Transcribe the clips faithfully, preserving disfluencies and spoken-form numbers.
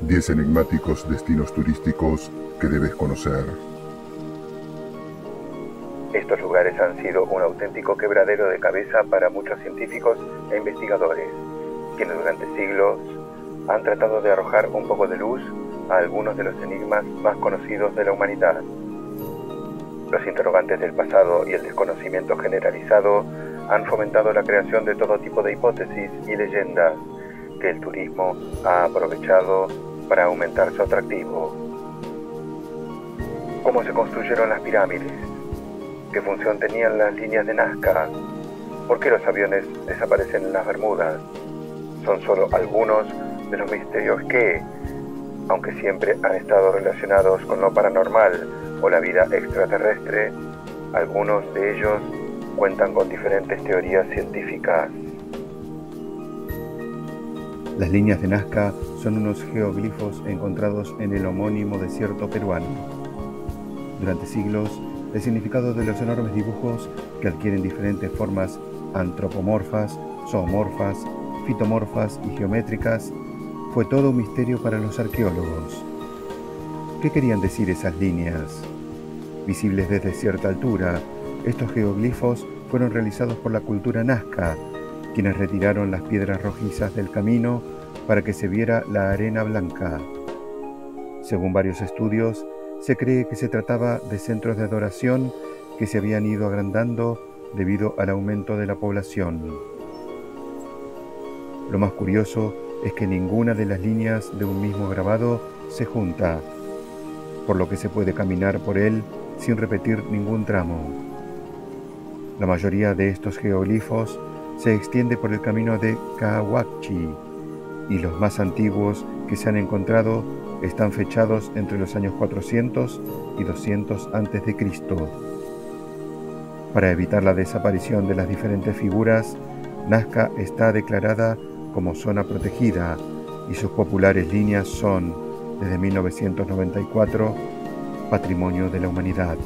diez enigmáticos destinos turísticos que debes conocer. Estos lugares han sido un auténtico quebradero de cabeza para muchos científicos e investigadores, quienes durante siglos han tratado de arrojar un poco de luz a algunos de los enigmas más conocidos de la humanidad. Los interrogantes del pasado y el desconocimiento generalizado han fomentado la creación de todo tipo de hipótesis y leyendas que el turismo ha aprovechado para aumentar su atractivo. ¿Cómo se construyeron las pirámides? ¿Qué función tenían las líneas de Nazca? ¿Por qué los aviones desaparecen en las Bermudas? Son solo algunos de los misterios que, aunque siempre han estado relacionados con lo paranormal o la vida extraterrestre, algunos de ellos cuentan con diferentes teorías científicas. Las líneas de Nazca son unos geoglifos encontrados en el homónimo desierto peruano. Durante siglos, el significado de los enormes dibujos, que adquieren diferentes formas antropomorfas, zoomorfas, fitomorfas y geométricas, fue todo un misterio para los arqueólogos. ¿Qué querían decir esas líneas? Visibles desde cierta altura, estos geoglifos fueron realizados por la cultura Nazca, quienes retiraron las piedras rojizas del camino para que se viera la arena blanca. Según varios estudios, se cree que se trataba de centros de adoración que se habían ido agrandando debido al aumento de la población. Lo más curioso es que ninguna de las líneas de un mismo grabado se junta, por lo que se puede caminar por él sin repetir ningún tramo. La mayoría de estos geoglifos se extiende por el camino de Cahuachi, y los más antiguos que se han encontrado están fechados entre los años cuatrocientos y doscientos antes de Cristo. Para evitar la desaparición de las diferentes figuras, Nazca está declarada como zona protegida y sus populares líneas son, desde mil novecientos noventa y cuatro, Patrimonio de la Humanidad.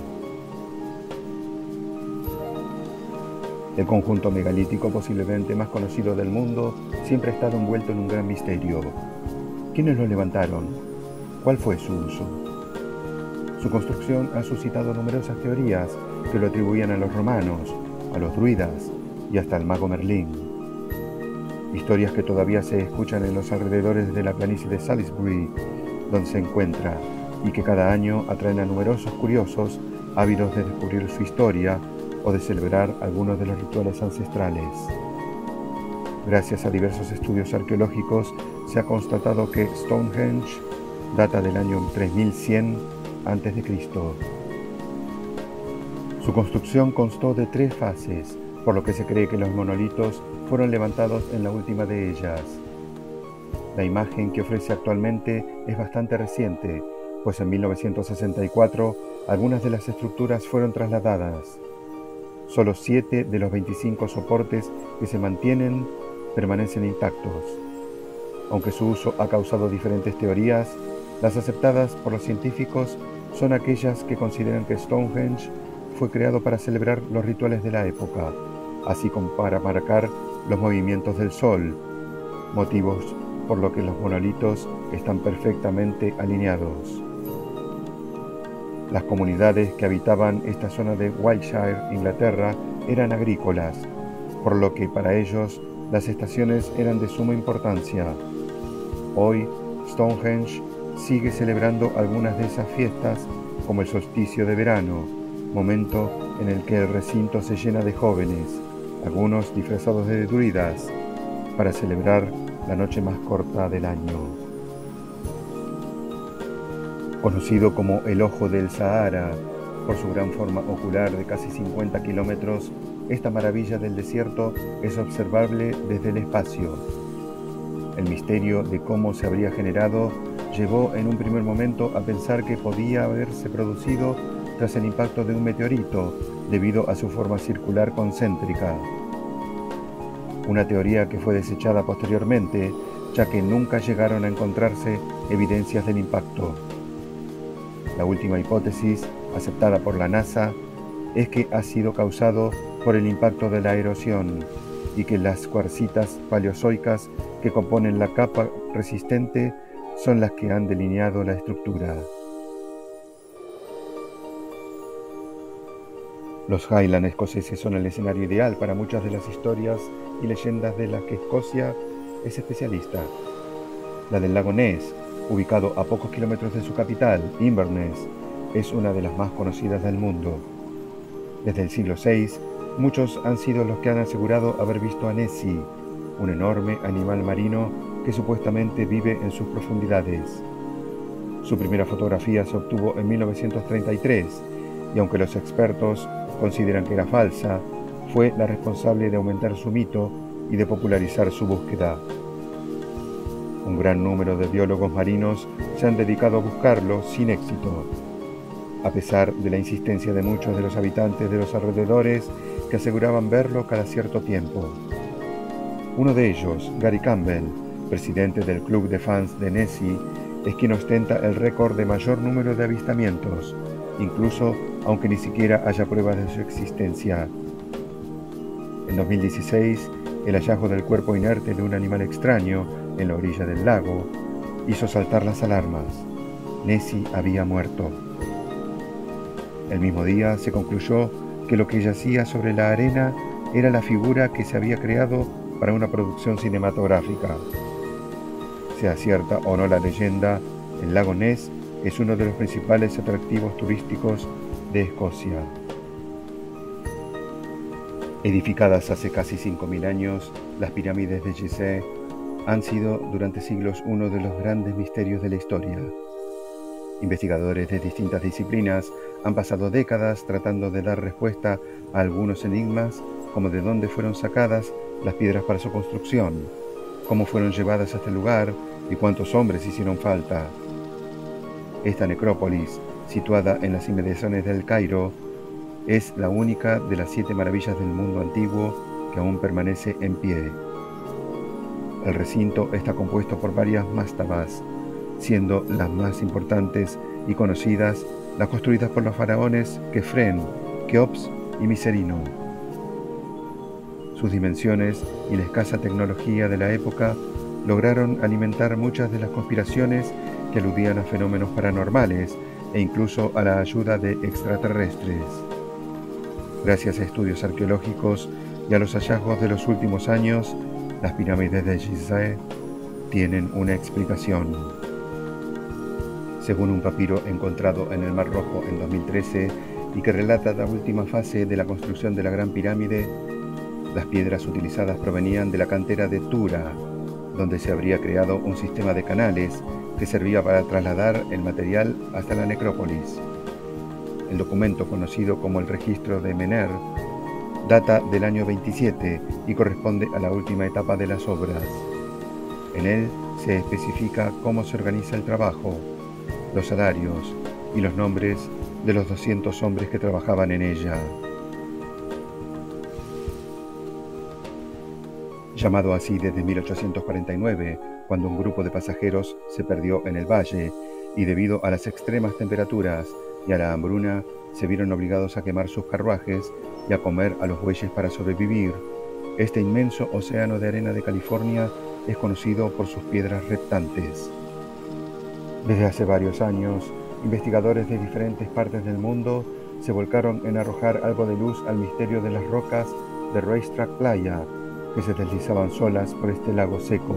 El conjunto megalítico posiblemente más conocido del mundo siempre ha estado envuelto en un gran misterio. ¿Quiénes lo levantaron? ¿Cuál fue su uso? Su construcción ha suscitado numerosas teorías que lo atribuían a los romanos, a los druidas y hasta al mago Merlín. Historias que todavía se escuchan en los alrededores de la planicie de Salisbury, donde se encuentra, y que cada año atraen a numerosos curiosos ávidos de descubrir su historia o de celebrar algunos de los rituales ancestrales. Gracias a diversos estudios arqueológicos se ha constatado que Stonehenge data del año tres mil cien antes de Cristo. Su construcción constó de tres fases, por lo que se cree que los monolitos fueron levantados en la última de ellas. La imagen que ofrece actualmente es bastante reciente, pues en mil novecientos sesenta y cuatro algunas de las estructuras fueron trasladadas. Solo siete de los veinticinco soportes que se mantienen permanecen intactos. Aunque su uso ha causado diferentes teorías, las aceptadas por los científicos son aquellas que consideran que Stonehenge fue creado para celebrar los rituales de la época, así como para marcar los movimientos del sol, motivos por los que los monolitos están perfectamente alineados. Las comunidades que habitaban esta zona de Wiltshire, Inglaterra, eran agrícolas, por lo que para ellos las estaciones eran de suma importancia. Hoy, Stonehenge sigue celebrando algunas de esas fiestas, como el solsticio de verano, momento en el que el recinto se llena de jóvenes, algunos disfrazados de druidas, para celebrar la noche más corta del año. Conocido como el Ojo del Sahara, por su gran forma ocular de casi cincuenta kilómetros, esta maravilla del desierto es observable desde el espacio. El misterio de cómo se habría generado llevó en un primer momento a pensar que podía haberse producido tras el impacto de un meteorito, debido a su forma circular concéntrica. Una teoría que fue desechada posteriormente, ya que nunca llegaron a encontrarse evidencias del impacto. La última hipótesis, aceptada por la NASA, es que ha sido causado por el impacto de la erosión y que las cuarcitas paleozoicas que componen la capa resistente son las que han delineado la estructura. Los Highlands escoceses son el escenario ideal para muchas de las historias y leyendas de las que Escocia es especialista. La del lago Ness, ubicado a pocos kilómetros de su capital, Inverness, es una de las más conocidas del mundo. Desde el siglo seis, muchos han sido los que han asegurado haber visto a Nessie, un enorme animal marino que supuestamente vive en sus profundidades. Su primera fotografía se obtuvo en mil novecientos treinta y tres, y aunque los expertos consideran que era falsa, fue la responsable de aumentar su mito y de popularizar su búsqueda. Un gran número de biólogos marinos se han dedicado a buscarlo sin éxito, a pesar de la insistencia de muchos de los habitantes de los alrededores que aseguraban verlo cada cierto tiempo. Uno de ellos, Gary Campbell, presidente del club de fans de Nessie, es quien ostenta el récord de mayor número de avistamientos, incluso aunque ni siquiera haya pruebas de su existencia. En dos mil dieciséis, el hallazgo del cuerpo inerte de un animal extraño en la orilla del lago hizo saltar las alarmas. Nessie había muerto. El mismo día se concluyó que lo que yacía sobre la arena era la figura que se había creado para una producción cinematográfica. Sea cierta o no la leyenda, el lago Ness es uno de los principales atractivos turísticos de Escocia. Edificadas hace casi cinco mil años, las pirámides de Gizeh han sido durante siglos uno de los grandes misterios de la historia. Investigadores de distintas disciplinas han pasado décadas tratando de dar respuesta a algunos enigmas, como de dónde fueron sacadas las piedras para su construcción, cómo fueron llevadas a este lugar y cuántos hombres hicieron falta. Esta necrópolis, situada en las inmediaciones del Cairo, es la única de las siete maravillas del mundo antiguo que aún permanece en pie. El recinto está compuesto por varias mastabas, siendo las más importantes y conocidas las construidas por los faraones Kefren, Keops y Miserino. Sus dimensiones y la escasa tecnología de la época lograron alimentar muchas de las conspiraciones que aludían a fenómenos paranormales e incluso a la ayuda de extraterrestres. Gracias a estudios arqueológicos y a los hallazgos de los últimos años, las pirámides de Gizeh tienen una explicación. Según un papiro encontrado en el Mar Rojo en dos mil trece y que relata la última fase de la construcción de la Gran Pirámide, las piedras utilizadas provenían de la cantera de Tura, donde se habría creado un sistema de canales que servía para trasladar el material hasta la necrópolis. El documento, conocido como el Registro de Mener, data del año veintisiete y corresponde a la última etapa de las obras. En él se especifica cómo se organiza el trabajo, los salarios y los nombres de los doscientos hombres que trabajaban en ella. Llamado así desde mil ochocientos cuarenta y nueve, cuando un grupo de pasajeros se perdió en el valle y debido a las extremas temperaturas y a la hambruna se vieron obligados a quemar sus carruajes y a comer a los bueyes para sobrevivir, este inmenso océano de arena de California es conocido por sus piedras reptantes. Desde hace varios años, investigadores de diferentes partes del mundo se volcaron en arrojar algo de luz al misterio de las rocas de Racetrack Playa, que se deslizaban solas por este lago seco.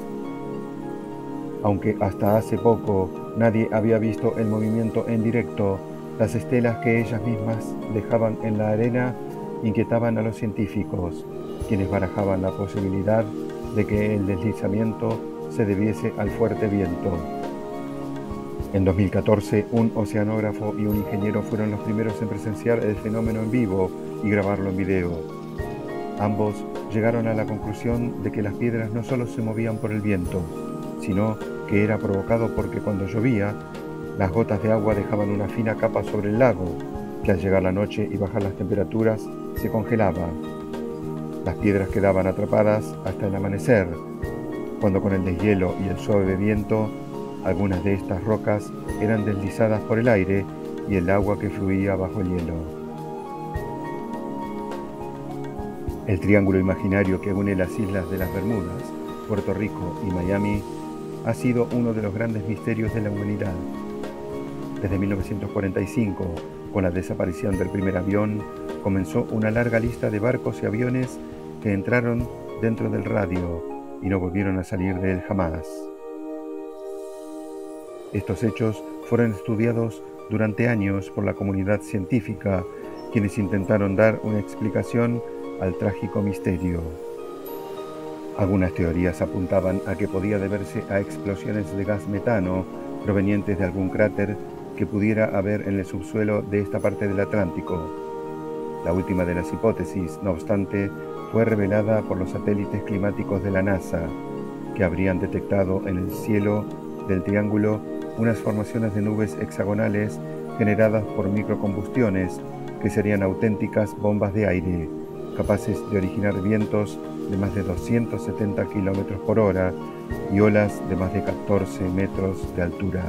Aunque hasta hace poco nadie había visto el movimiento en directo, las estelas que ellas mismas dejaban en la arena inquietaban a los científicos, quienes barajaban la posibilidad de que el deslizamiento se debiese al fuerte viento. En dos mil catorce, un oceanógrafo y un ingeniero fueron los primeros en presenciar el fenómeno en vivo y grabarlo en video. Ambos llegaron a la conclusión de que las piedras no solo se movían por el viento, sino que era provocado porque cuando llovía, las gotas de agua dejaban una fina capa sobre el lago, que al llegar la noche y bajar las temperaturas, se congelaba. Las piedras quedaban atrapadas hasta el amanecer, cuando con el deshielo y el suave viento, algunas de estas rocas eran deslizadas por el aire y el agua que fluía bajo el hielo. El triángulo imaginario que une las islas de las Bermudas, Puerto Rico y Miami ha sido uno de los grandes misterios de la humanidad. Desde mil novecientos cuarenta y cinco, con la desaparición del primer avión, comenzó una larga lista de barcos y aviones que entraron dentro del radio y no volvieron a salir de él jamás. Estos hechos fueron estudiados durante años por la comunidad científica, quienes intentaron dar una explicación al trágico misterio. Algunas teorías apuntaban a que podía deberse a explosiones de gas metano provenientes de algún cráter que pudiera haber en el subsuelo de esta parte del Atlántico. La última de las hipótesis, no obstante, fue revelada por los satélites climáticos de la NASA, que habrían detectado en el cielo del Triángulo unas formaciones de nubes hexagonales generadas por microcombustiones que serían auténticas bombas de aire, capaces de originar vientos de más de doscientos setenta kilómetros por hora y olas de más de catorce metros de altura.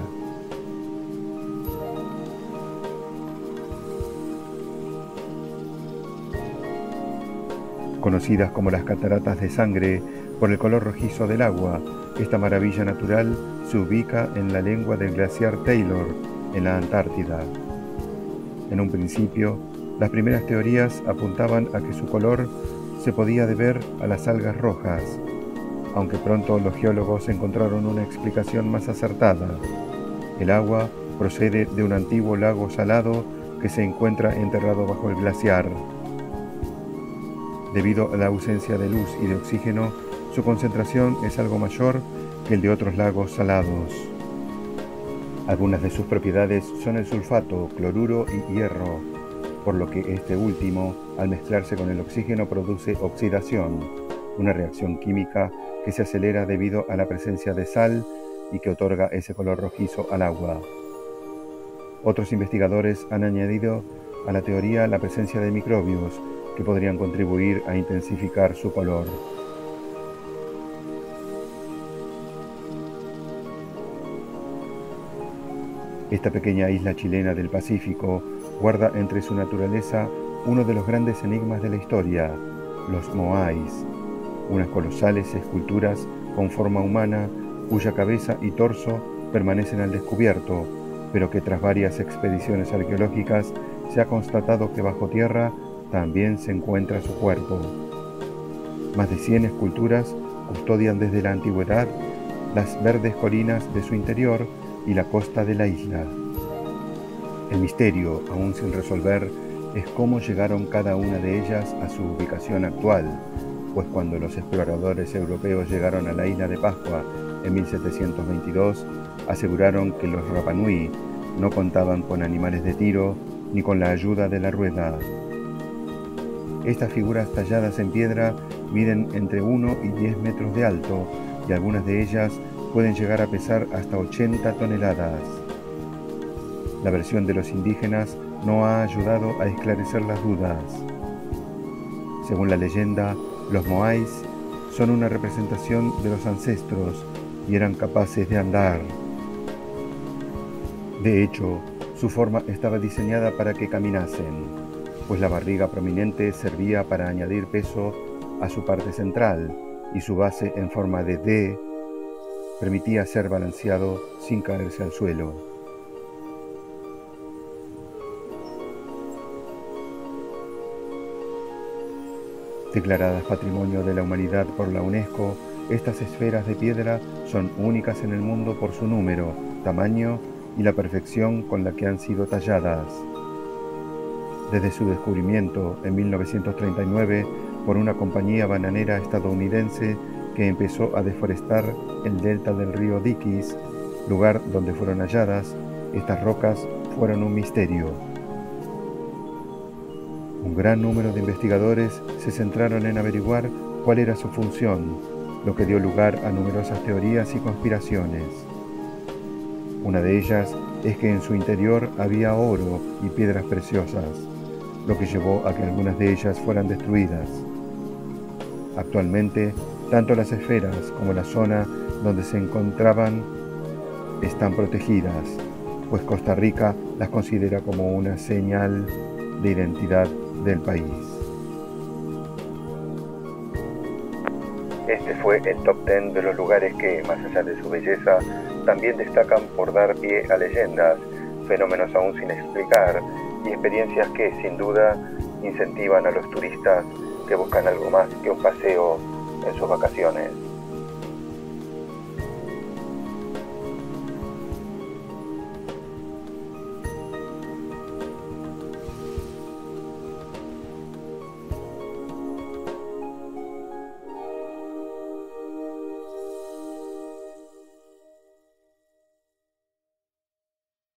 Conocidas como las cataratas de sangre por el color rojizo del agua, esta maravilla natural se ubica en la lengua del glaciar Taylor, en la Antártida. En un principio, las primeras teorías apuntaban a que su color se podía deber a las algas rojas, aunque pronto los geólogos encontraron una explicación más acertada. El agua procede de un antiguo lago salado que se encuentra enterrado bajo el glaciar. Debido a la ausencia de luz y de oxígeno, su concentración es algo mayor que el de otros lagos salados. Algunas de sus propiedades son el sulfato, cloruro y hierro, por lo que este último, al mezclarse con el oxígeno, produce oxidación, una reacción química que se acelera debido a la presencia de sal y que otorga ese color rojizo al agua. Otros investigadores han añadido a la teoría la presencia de microbios que podrían contribuir a intensificar su color. Esta pequeña isla chilena del Pacífico guarda entre su naturaleza uno de los grandes enigmas de la historia, los moais, unas colosales esculturas con forma humana cuya cabeza y torso permanecen al descubierto, pero que tras varias expediciones arqueológicas se ha constatado que bajo tierra también se encuentra su cuerpo. Más de cien esculturas custodian desde la antigüedad las verdes colinas de su interior y la costa de la isla. El misterio, aún sin resolver, es cómo llegaron cada una de ellas a su ubicación actual, pues cuando los exploradores europeos llegaron a la isla de Pascua en mil setecientos veintidós, aseguraron que los Rapa Nui no contaban con animales de tiro ni con la ayuda de la rueda. Estas figuras talladas en piedra miden entre uno y diez metros de alto y algunas de ellas pueden llegar a pesar hasta ochenta toneladas. La versión de los indígenas no ha ayudado a esclarecer las dudas. Según la leyenda, los moais son una representación de los ancestros y eran capaces de andar. De hecho, su forma estaba diseñada para que caminasen, pues la barriga prominente servía para añadir peso a su parte central y su base en forma de D permitía ser balanceado sin caerse al suelo. Declaradas Patrimonio de la Humanidad por la UNESCO, estas esferas de piedra son únicas en el mundo por su número, tamaño y la perfección con la que han sido talladas. Desde su descubrimiento en mil novecientos treinta y nueve por una compañía bananera estadounidense que empezó a deforestar el delta del río Diquis, lugar donde fueron halladas, estas rocas fueron un misterio. Un gran número de investigadores se centraron en averiguar cuál era su función, lo que dio lugar a numerosas teorías y conspiraciones. Una de ellas es que en su interior había oro y piedras preciosas, lo que llevó a que algunas de ellas fueran destruidas. Actualmente, tanto las esferas como la zona donde se encontraban están protegidas, pues Costa Rica las considera como una señal de identidad del país. Este fue el top diez de los lugares que, más allá de su belleza, también destacan por dar pie a leyendas, fenómenos aún sin explicar y experiencias que, sin duda, incentivan a los turistas que buscan algo más que un paseo en sus vacaciones.